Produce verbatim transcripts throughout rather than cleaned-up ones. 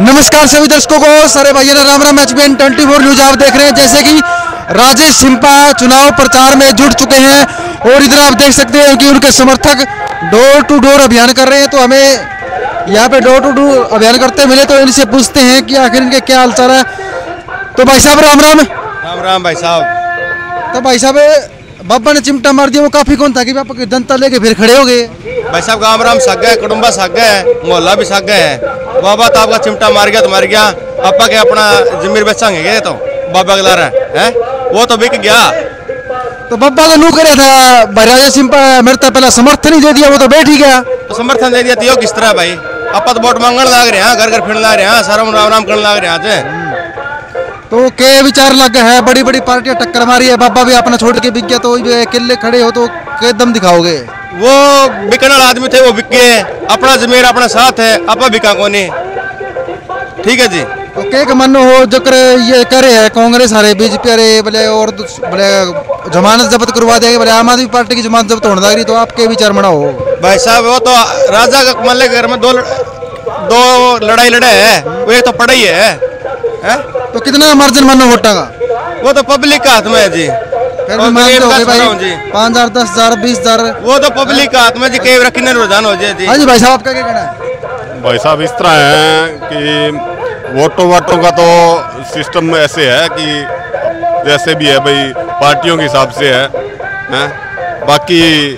नमस्कार सभी दर्शकों को, सारे भाइयों ने Ram Ram. H B N twenty four news आप देख रहे हैं। जैसे कि राजेश सिंपा चुनाव प्रचार में जुट चुके हैं और इधर आप देख सकते हैं कि उनके समर्थक डोर टू डोर अभियान कर रहे हैं। तो हमें यहाँ पे डोर टू डोर अभियान करते मिले तो इनसे पूछते हैं कि आखिर इनके क्या हालचाल है। तो भाई साहब राम राम। राम राम भाई साहब। तो भाई साहब बाबा ने चिमटा मार दिया, वो काफी कौन था कि बाबा की जनता लेके फिर खड़े हो गए। भाई साहब गाँव राम सग गए, कुटुंबा सग गए, मोहल्ला भी सग गए है। बाबा तो आपका चिमटा मार गया तो मार गया, आपा के अपना जमीर बेचेंगे तो बाबा के लारा है वो तो बिक गया। तो बाबा को नू करे था राजेश सिंपा मेरे तो पहला समर्थन ही दे दिया, वो तो बैठ ही गया। तो समर्थन दे दिया तो किस तरह भाई, आपा तो वोट मांगने लग रहे हैं, घर घर फिरने लग रहे हैं, सारा राम राम करने लग रहे हैं। तो के विचार लग है, बड़ी बड़ी पार्टियां टक्कर मारी है, बाबा भी अपना छोड़ के बिक गया। तो अकेले खड़े हो तो के दम दिखाओगे। वो बिकने वाले आदमी थे, वो बिक गए, अपना जमीर अपना साथ है, आपा बिका को नहीं। ठीक है जी। तो के का मन हो जो करे ये करे है कांग्रेस अरे बीजेपी अरे बोले और बोले जमानत जब्त करवा देंगे, बोले आम आदमी पार्टी की जमानत जब्त होने लग रही। तो आपके विचार मना हो भाई साहब, वो तो राजा का मल्ले के घर में दो दो लड़ाई लड़े है, वो एक तो पड़ा ही है, है? तो कितना मार्जिन मानो वोटा का? वो तो पब्लिक का हाथ में है जी। फिर भी मान दो भाई पाँच हजार दस हजार बीस हजार वो तो पब्लिक का हाथ में जी, के रखने रुझान हो जाए जी। हाँ जी भाई साहब, आपका क्या कहना है? भाई साहब इस तरह है कि वोटों वाटों का तो सिस्टम ऐसे है कि जैसे भी है भाई पार्टियों के हिसाब से है, हैं? बाकी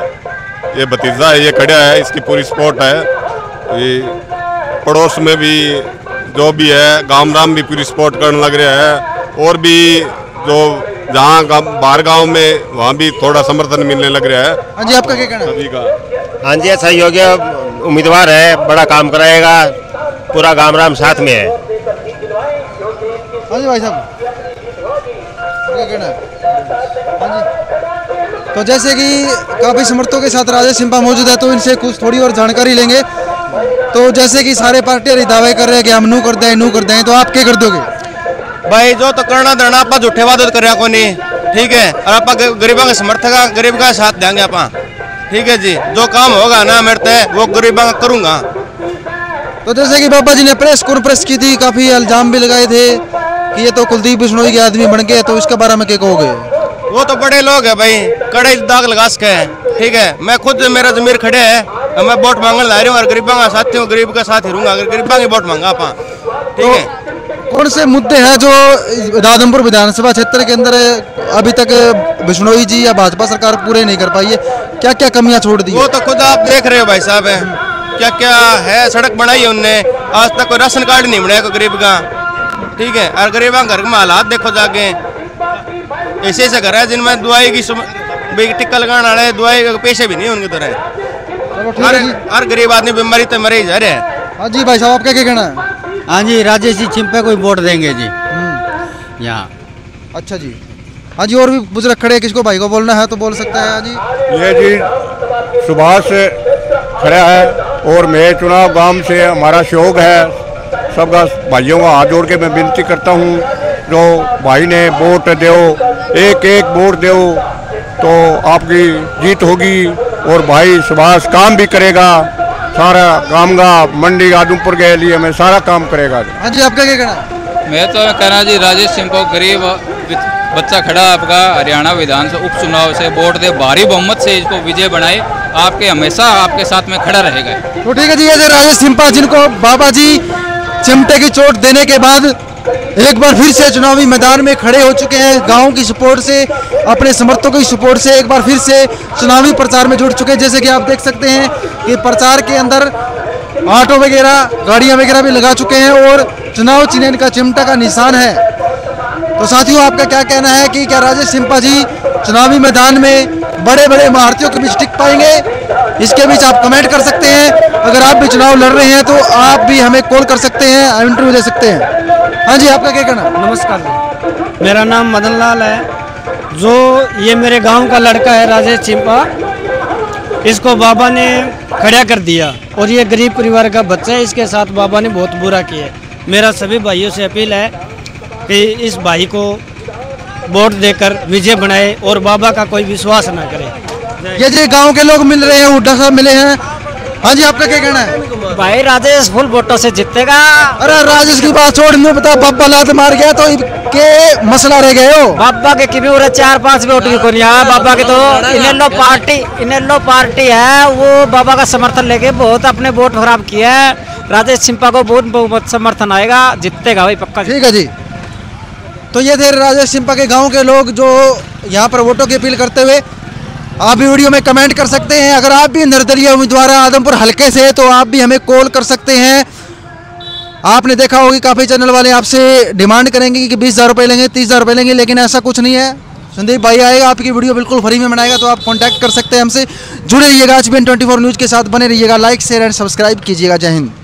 ये भतीजा है, ये खड़ा है, इसकी पूरी सपोर्ट है। ये पड़ोस में भी जो भी है गांव राम भी पूरी सपोर्ट करने लग रहा है, और भी जो जहाँ बाहर गांव में वहाँ भी थोड़ा समर्थन मिलने लग रहा है। हाँ जी, आपका क्या कहना है? सभी का हाँ जी, अच्छा योग्य उम्मीदवार है, बड़ा काम कराएगा, पूरा गांव राम साथ में है। हाँ जी भाई साहब, क्या कहना है? हाँ जी। तो जैसे कि काफी समर्थकों के साथ राजेश सिंपा मौजूद है, तो इनसे कुछ थोड़ी और जानकारी लेंगे। तो जैसे कि सारे पार्टियां दावे कर रहे हैं कि हम नू कर दें नू कर दें, तो आप क्या कर दोगे? भाई जो तो करना देना आप झूठे वादे कर को नहीं, ठीक है, और आप गरीबों के समर्थक गरीब का साथ देंगे आप, ठीक है जी। जो काम होगा ना मेरे से वो गरीबों का करूंगा। तो जैसे कि बाबा जी ने प्रेस कॉन्फ्रेंस की थी, काफी इल्जाम भी लगाए थे कि ये तो कुलदीप बिश्नोई के आदमी बन गए, तो इसके बारे में क्या कहोगे? वो तो बड़े लोग है भाई, कड़े दाग लगा सके है, ठीक है। मैं खुद मेरा जमीर खड़े है, मैं वोट मांगने ला रही हूँ और गरीबों का साथी हूँ, गरीब का साथ ही रहूंगा, अगर गरीबों की वोट मांगा आप, ठीक है। कौन से मुद्दे हैं जो राधनपुर विधानसभा क्षेत्र के अंदर अभी तक बिश्नोई जी या भाजपा सरकार पूरे नहीं कर पाई है? क्या क्या कमियां छोड़ दी? वो तो खुद आप देख रहे हो भाई साहब है, क्या क्या है। सड़क बनाई है उनने, आज तक कोई राशन कार्ड नहीं बनाया कोई गरीब का, ठीक है। और गरीबा घर में हालात देखो जाके, ऐसे ऐसे घर है जिनमें दवाई की टिक्का लगाने वाले दवाई के पैसे भी नहीं उनकी तरह। हर गरीब आदमी बीमारी तो मरे ही जा रहे हैं। हाँ जी भाई साहब, आपका क्या कहना है? हाँ जी, राजेश जी चिंपे को वोट देंगे जी यहाँ। अच्छा जी। हाँ जी, और भी बुजुर्ग खड़े, किसको भाई को बोलना है तो बोल सकता है। हाँ जी, ये जी सुभाष से खड़ा है और मैं चुनाव गांव से हमारा शौक है। सब भाइयों का हाथ जोड़ के मैं विनती करता हूँ, जो भाई ने वोट दो, एक एक वोट दो तो आपकी जीत होगी। और भाई सुभाष काम भी करेगा, सारा काम का मंडी आदमपुर के लिए मैं सारा काम करेगा। हाँ जी, आपका क्या कहना है? मैं तो कहना जी राजेश सिंपा गरीब बच्चा खड़ा आपका हरियाणा विधानसभा उपचुनाव से वोट दे, भारी बहुमत से इसको विजय बनाए, आपके हमेशा आपके साथ में खड़ा रहेगा। तो ठीक है जी, ये राजेश सिंपा जिनको बाबा जी चिमटे की चोट देने के बाद एक बार फिर से चुनावी मैदान में खड़े हो चुके हैं, गांव की सपोर्ट से, अपने समर्थकों की सपोर्ट से एक बार फिर से चुनावी प्रचार में जुट चुके हैं। जैसे कि आप देख सकते हैं कि प्रचार के अंदर ऑटो वगैरह गाड़ियां वगैरह भी लगा चुके हैं और चुनाव चिन्ह इनका चिमटा का निशान है। तो साथियों, आपका क्या कहना है कि क्या राजेश सिंपा जी चुनावी मैदान में बड़े बड़े महारथियों के बीच टिक पाएंगे? इसके बीच आप कमेंट कर सकते हैं। अगर आप भी चुनाव लड़ रहे हैं तो आप भी हमें कॉल कर सकते हैं, इंटरव्यू दे सकते हैं। हाँ जी, आपका क्या कहना? नमस्कार, मेरा नाम मदन लाल है। जो ये मेरे गांव का लड़का है राजेश चिंपा, इसको बाबा ने खड़ा कर दिया और ये गरीब परिवार का बच्चा है, इसके साथ बाबा ने बहुत बुरा किया। मेरा सभी भाइयों से अपील है कि इस भाई को वोट देकर विजय बनाए और बाबा का कोई विश्वास ना करे। ये जो गांव के लोग मिल रहे हैं, हुड्डा साहब मिले हैं, हाँ जी, आपका क्या कहना है? भाई राजेश फुल वोटों से जीतेगा। अरे राजेश की बात छोड़, नहीं पता बाबा लात मार गया तो के मसला रह गए हो। बाबा के किमी उरे चार पांच वोट भी कोनी है बाबा के, तो इनेलो पार्टी इनेलो पार्टी है वो बाबा का समर्थन लेके बहुत अपने वोट खराब किया है। राजेश चिंपा को बहुत बहुत समर्थन आएगा, जीतेगा भाई पक्का। ठीक है जी, तो ये थे राजेश चिंपा के गाँव के लोग जो यहाँ पर वोटों की अपील करते हुए। आप भी वीडियो में कमेंट कर सकते हैं। अगर आप भी निर्दलीय उम्मीदवार हैं आदमपुर हल्के से तो आप भी हमें कॉल कर सकते हैं। आपने देखा होगा काफ़ी चैनल वाले आपसे डिमांड करेंगे कि बीस हज़ार रुपये लेंगे, तीस हज़ार रुपये लेंगे, लेकिन ऐसा कुछ नहीं है। संदीप भाई आएगा, आपकी वीडियो बिल्कुल फ्री में बनाएगा, तो आप कांटेक्ट कर सकते हैं हमसे। जुड़े रहिएगा H B N twenty four news के साथ, बने रहिएगा। लाइक शेयर एंड सब्सक्राइब कीजिएगा। जय हिंद।